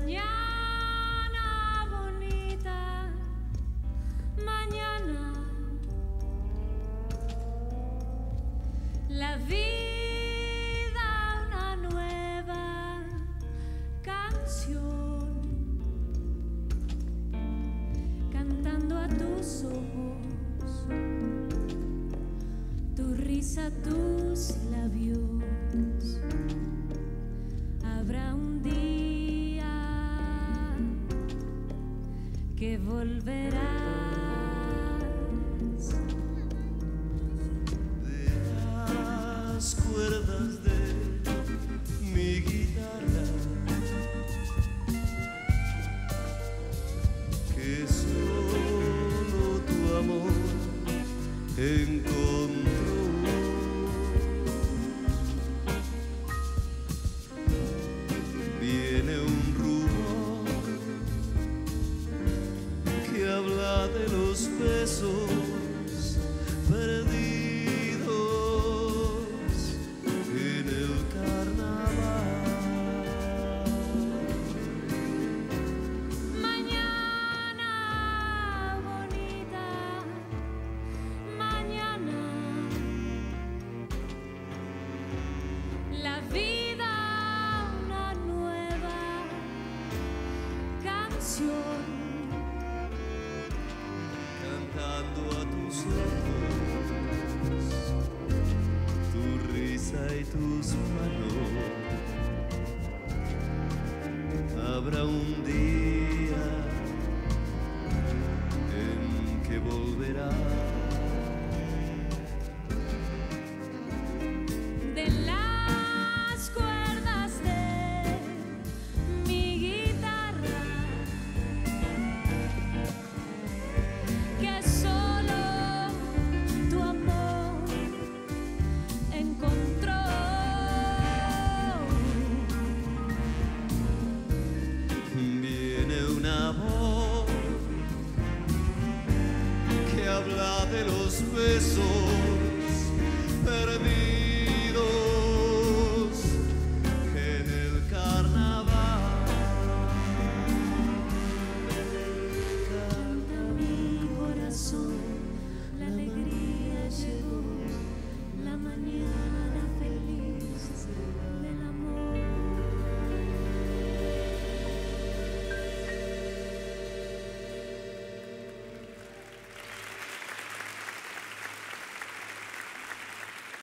Mañana bonita, mañana la vida una nueva canción, cantando a tus ojos, tu risa, tus labios. Habrá un día que volverás. De las cuerdas de mi guitarra, que solo tu amor encontró. Viene un rumor que habla de los besos perdidos en el carnaval. Mañana bonita, mañana la vida una nueva canción, Cantando a tus ojos, tu risa y tus manos. Habrá un día en que volverás.